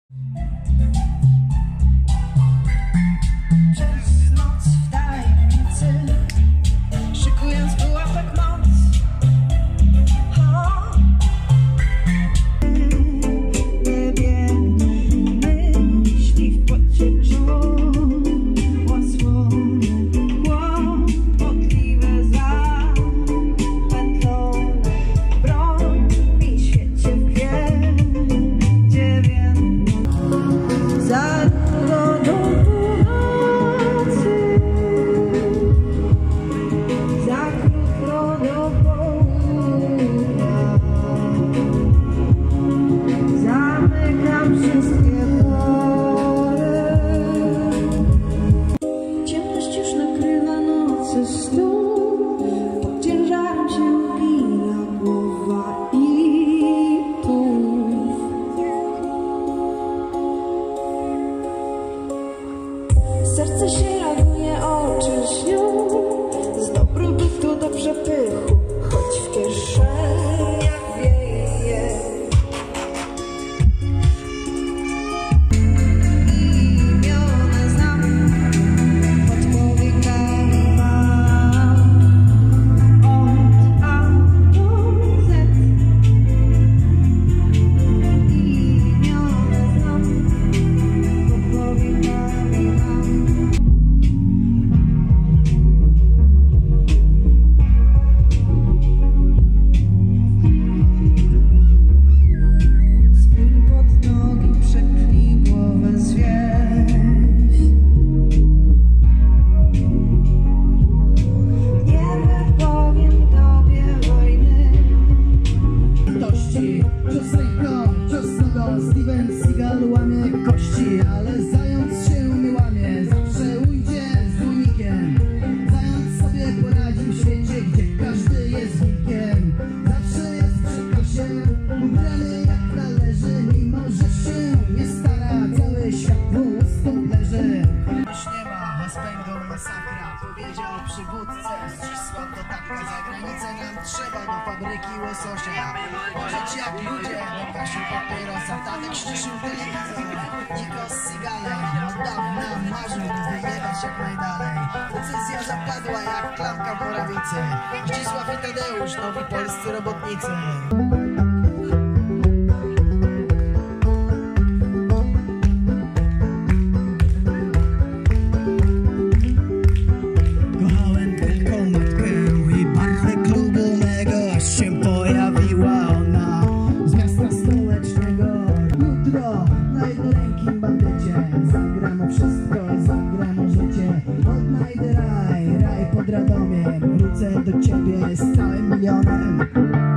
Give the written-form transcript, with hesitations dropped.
Przez noc w tajemnicy, szykując pułapek moc. Nie wiem, myśli w pocieczu, łasłonie, kłopotliwe, zapętlone. Broń mi świecie w gdzie wiem, za długo do północy, za krótko do południa. Zamykam wszystkie pory. Ciemność już nakrywa nocy stół, pod ciężarem się upina głowa i tułów. Serce się raduje, oczy śnią, z dobrobytu do przepychu, choć w kieszeniach wieje. Imiona znam, pod powiekami mam, od A do Z. Imiona znam, pod powiekami mam. Spójrz pod nogi, przeknij głowę, zwieś. Nie wypowiem tobie wojny. Tości, cios ręką, cios nogą, Steven Seagal łamie kości, ale zając się nie łamie, zawsze ujdzie z unikiem. Zając sobie poradzi w świecie, gdzie każdy jest wilkiem. Zawsze jest przy kosie, ubrany jak należy, mimo że się nie stara, cały świat mu stąd leży. Już nie ma, a spędą masakra, powiedział przywódcę, ścisła to taka, za granicę nam trzeba, do fabryki łososia. Żyć jak ludzie, no kasiu papierosa, Tadek ściszył telewizor, Niko z Seagalem, od dawna marzył, by wyjechać jak najdalej. Decyzja zapadła jak klamka w Morawicy, Zdzisław i Tadeusz, nowi polscy robotnicy. Kochałem tylko matkę i barwę klubu mego, aż się pojawiła ona z miasta stołecznego. Jutro na jednorękim bandycie zagram o wszystko, zagram o życie. Odnajdę raj, raj pod Radomiem, wrócę do ciebie z całym milionem.